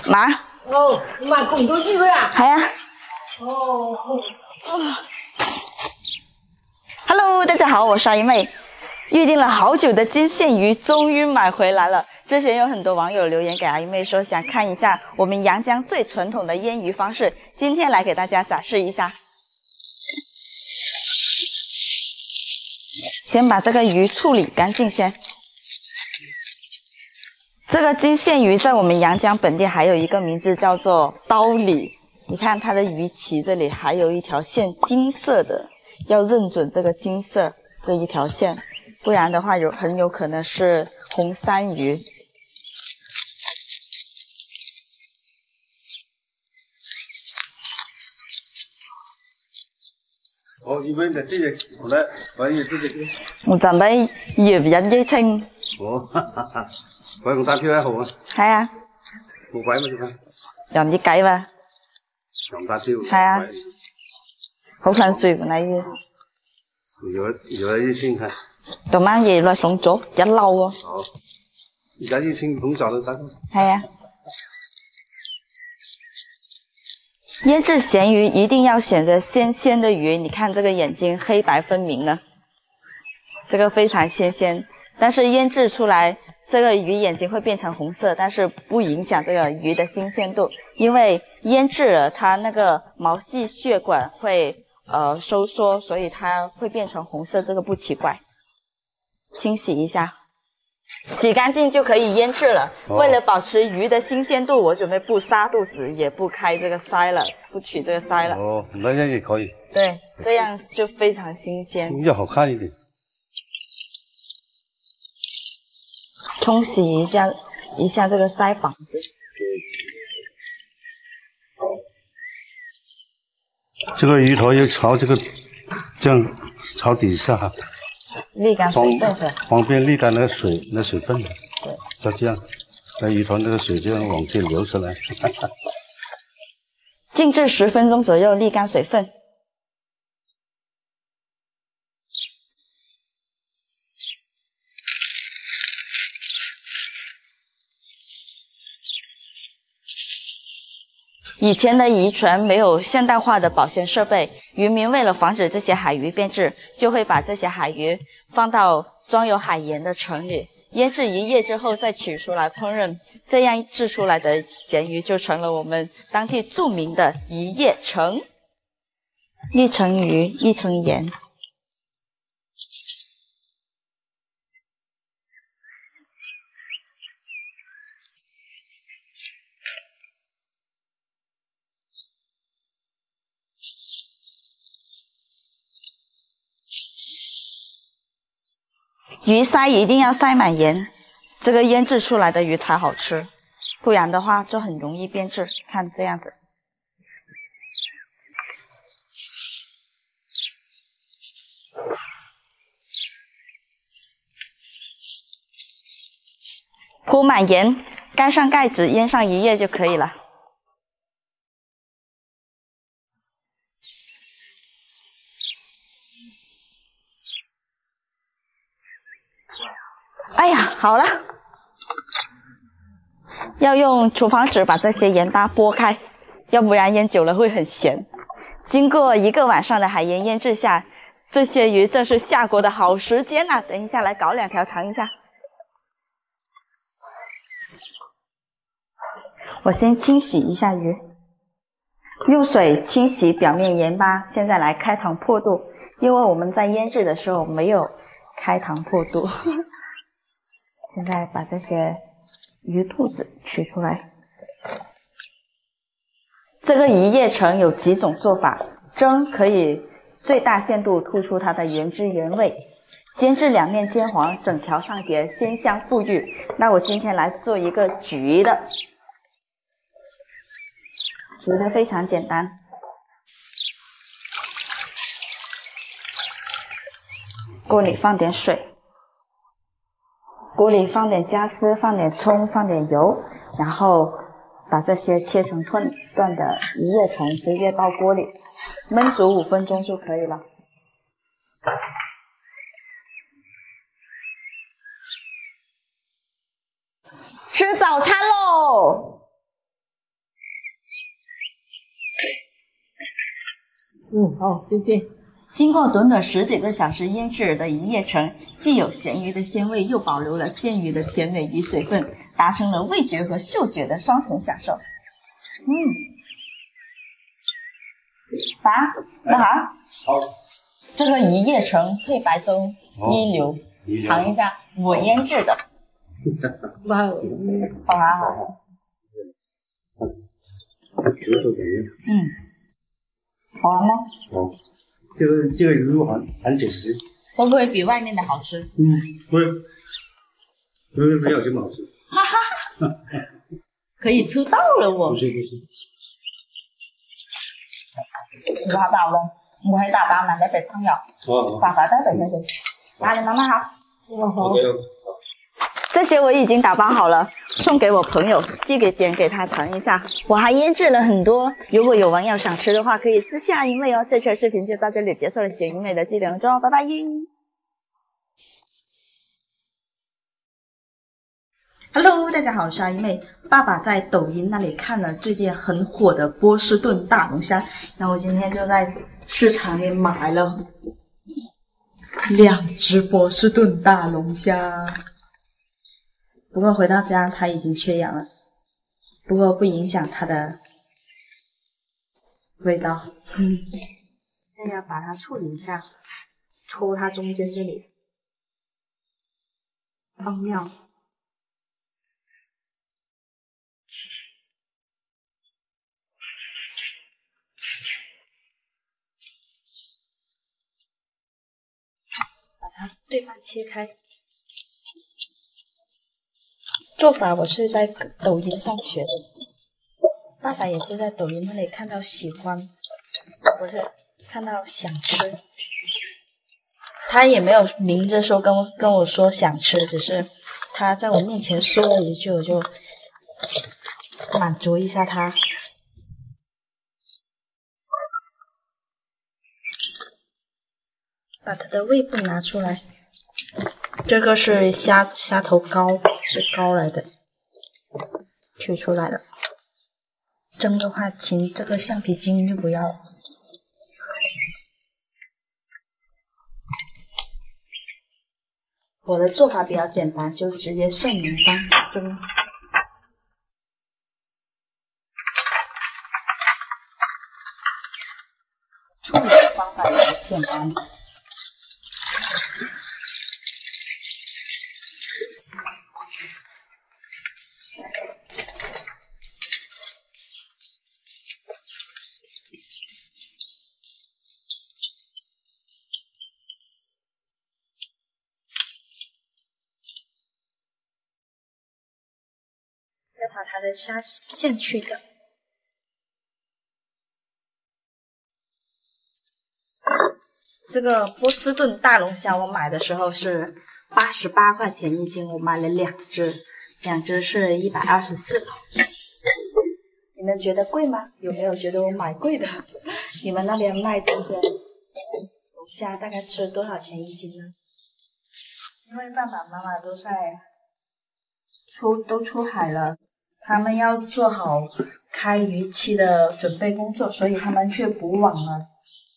妈。 哦，妈咁多魚啊？ 係啊。 哦。 Hello， 大家好，我是阿姨妹。预定了好久的金线鱼终于买回来了。之前有很多网友留言给阿姨妹说想看一下我们阳江最传统的腌鱼方式，今天来给大家展示一下。先把这个鱼处理干净先。这个金线鱼在我们阳江本地还有一个名字叫做刀鲤。你看它的鱼鳍这里还有一条线金色的，要认准这个金色这一条线，不然的话很有可能是红鳝鱼。 哦，因為呢啲嘢好咧，反正啲嘢。 我準備葉引雞清。 哦，鬼用單挑1號啊？ 係啊。 冇鬼咩做咩？ 用啲雞嘛。 用單挑。 係啊。好撚水本嚟嘅。 有一清係。 做乜嘢來送咗一撈啊？ 哦，而家一清紅燒都得。 係啊。腌制鹹魚一定要選擇鮮鮮的魚，你看這個眼睛黑白分明的，這個非常鮮鮮。但是腌制出來，這個魚眼睛會變成紅色，但是不影響這個魚的新鮮度，因為腌制了它那個毛細血管會收縮，所以它會變成紅色，這個不奇怪。清洗一下。洗乾淨就可以腌制了。為了保持魚的新鮮度，我準備不殺肚子，也不開這個鰓了，不取這個鰓了。 哦，那樣也可以。 對，這樣就非常新鮮。 要好看一點。 沖洗一下這個鰓膀子。 這個魚頭要朝這個，這樣朝底下哈。 瀝乾水分是吧？ 方便瀝乾那個水分。對，就這樣，那魚頭那個水就往這流出來。 靜置10分鐘左右，瀝乾水分。以前的漁船沒有現代化的保鮮設備，漁民為了防止這些海魚變質，就會把這些海魚放到裝有海鹽的盛裡，醃製1夜之後再取出來烹飪，這樣製出來的鹹魚就成了我們當地著名的一夜城。1層魚1層鹽。魚鰓一定要塞滿鹽，這個醃製出來的魚才好吃，不然的話就很容易變質。看這樣子，鋪滿鹽，蓋上蓋子，醃上1夜就可以了。哎呀，好了，要用廚房紙把這些鹽巴撥開，要不然醃久了會很鹹。經過1個晚上的海鹽醃製下，這些魚正是下鍋的好時間啊！等一下來搞2條嘗一下。我先清洗一下魚，用水清洗表面鹽巴。現在來開膛破肚，因為我們在醃製的時候沒有開膛破肚。現在把這些魚肚子取出來。這個一夜城有幾種做法，蒸可以最大限度突出它的原汁原味，煎至兩面金黃，整條上碟，鮮香馥郁。那我今天來做一個焗的，焗的非常簡單。鍋裡放點水。鍋裡放點薑絲，放點蔥，放點油，然後把這些切成段的一夜城直接到鍋裡燜煮5分鐘就可以了。吃早餐喽！ 好，谢谢。 经过短短10几个小时腌制的一叶橙，既有咸鱼的鲜味，又保留了鲜鱼的甜美与水分，达成了味觉和嗅觉的双重享受。爸，那好，这个一叶橙配白粥一流，尝一下我腌制的。 哇， 好啊，好。好玩吗？ 好，这个鱼很紧实。 会不会比外面的好吃？ 会，外面没有这么好吃。 哈哈哈，可以出道了我。 不是。 你好大咯，我喺大阪買咗鼻湯油，快快啲俾佢哋。啊，你慢慢好。 好。 这些我已经打包好了，送给我朋友，寄点给他尝一下。我还腌制了很多，如果有网友想吃的话，可以私下一位哦。这期的视频就到这里结束了，喜欢一妹的记得关注哦，拜拜。Hello， 大家好，我是阿一妹。爸爸在抖音那里看了最近很火的波士顿大龙虾，那我今天就在市场里买了2只波士顿大龙虾。不过回到家它已经缺氧了，不过不影响它的味道。现在要把它处理一下，戳它中间这里，放料。把它对半切开。做法我是在抖音上学的，爸爸也是在抖音那里看到喜欢，不是看到想吃，他也没有明着说跟我说想吃，只是他在我面前说了一句，我就满足一下他。把它的胃部拿出来。这个是虾头膏，是膏来的，取出来了。蒸的话，请这个橡皮筋就不要了。我的做法比较简单，就直接顺明章蒸。处理的方法也很简单。要把它的虾线去掉。这个波士顿大龙虾我买的时候是88块钱一斤，我买了2只，2只是124。你们觉得贵吗？有没有觉得我买贵的？你们那边卖这些龙虾大概是多少钱一斤呢？因为爸爸妈妈都出海了，他们要做好开渔期的准备工作，所以他们去补网了。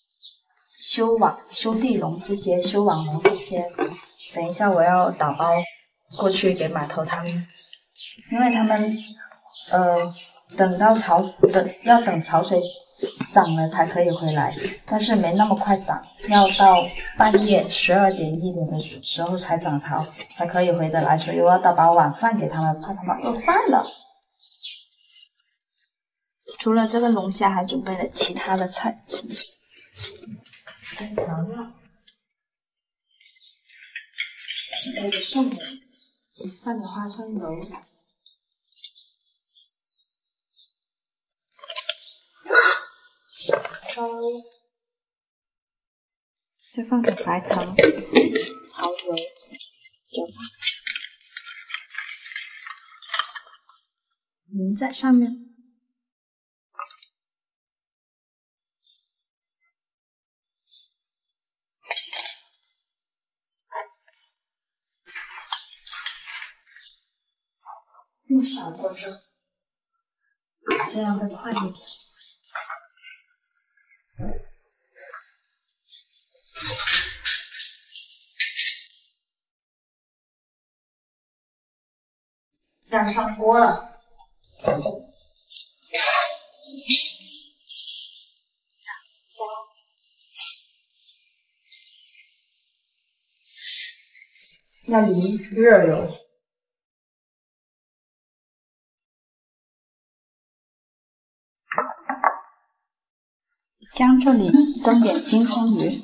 修地笼这些，修网笼这些，等一下我要打包过去给码头他们，因为他们要等潮水涨了才可以回来，但是没那么快涨，要到半夜12点1点的时候才涨潮，才可以回得来，所以我要打包晚饭给他们，怕他们饿坏了。除了这个龙虾，还准备了其他的菜。调料，还有蒜蓉，拌的花生油，稍微再放点白糖、蚝油，搅拌，淋在上面。用小锅蒸，这样会快一点。 要上锅了。要淋热油。 姜这里蒸点金枪鱼。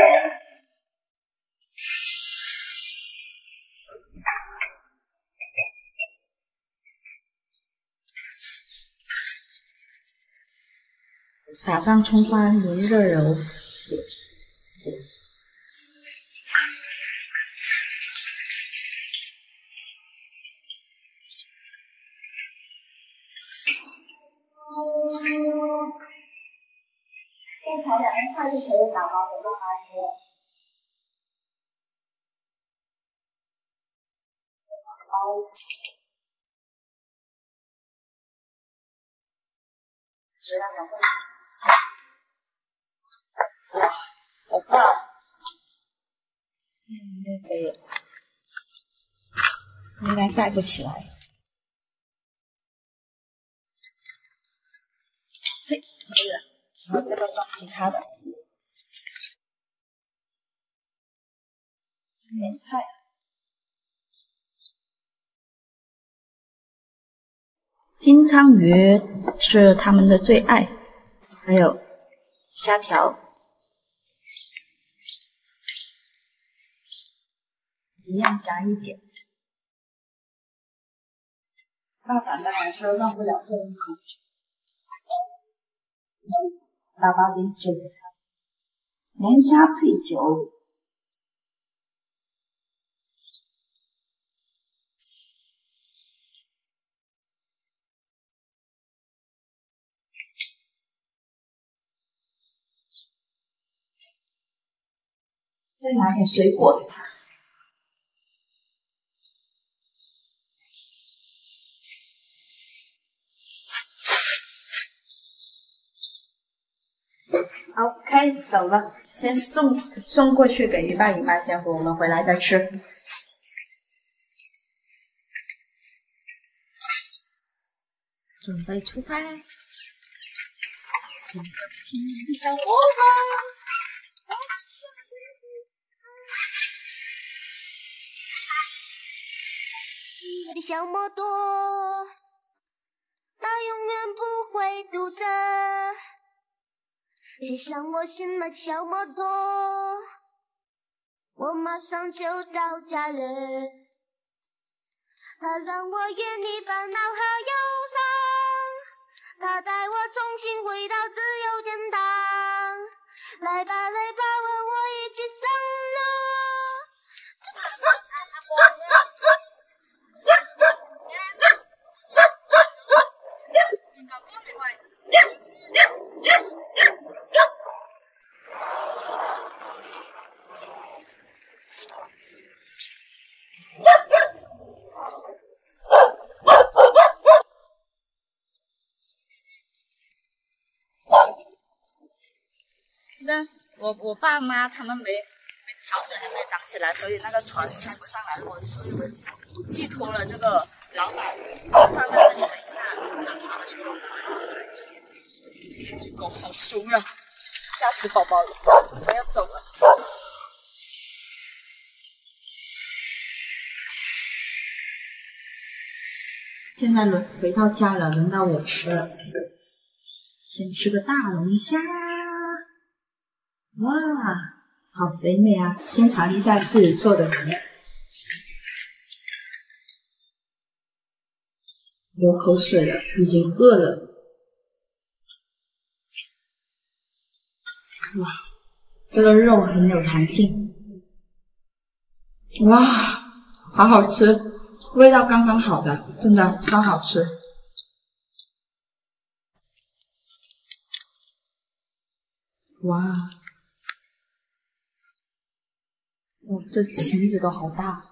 撒上葱花，淋热油。 现炒2人菜就可以打包的，让他吃。 哇，好大！可以，应该盖不起来。嘿，可以了。然后这个装其他的。莲菜。金枪鱼是他们的最爱，还有虾条，一样加一点。大胆的还是忘不了这一口，打包点酒，龙虾配酒。再拿点水果给他。OK， 走了，先送过去给鱼爸姨妈先，我们回来再吃。准备出发，金色的小火花。 我的小摩托，它永远不会堵着。骑上我心爱的小摩托，我马上就到家了。它让我远离烦恼和忧伤，它带我重新回到自由天堂。来吧来吧，和我一起上路。 那我爸妈他们潮水还没涨起来，所以那个船开不上来，所以我就寄托了这个老板放在这里，等一下涨潮的时候这狗好凶啊，吓死宝宝了，我要走了。现在回到家了，轮到我吃了，先吃个大龙虾。哇，好肥美啊！先尝一下自己做的鱼，流口水了，已经饿了。哇，这个肉很有弹性，哇，好好吃，味道刚刚好的，真的超好吃。哇！哇，这钳子都好大。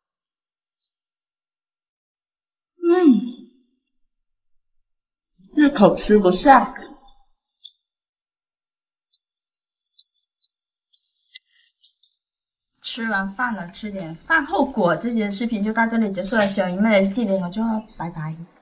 一口吃不下。 吃完饭了，吃点饭后果。这节视频就到这里结束了，小姨妹的系列我就要拜拜。